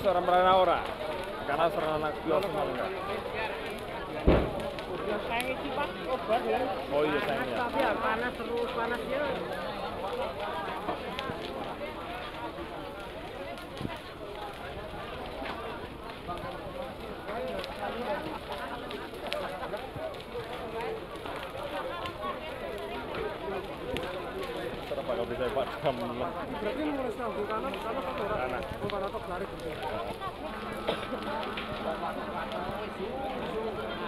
seorang merana ora. Karena seorang anak kios enggak. Sayang iki Pak, obat ya. Oh iya sayangnya. Tapi ya panas terus panasnya. Serap bakal bisa Pak jam. Berarti mulai sambung kanan Kanan. atau garis gitu.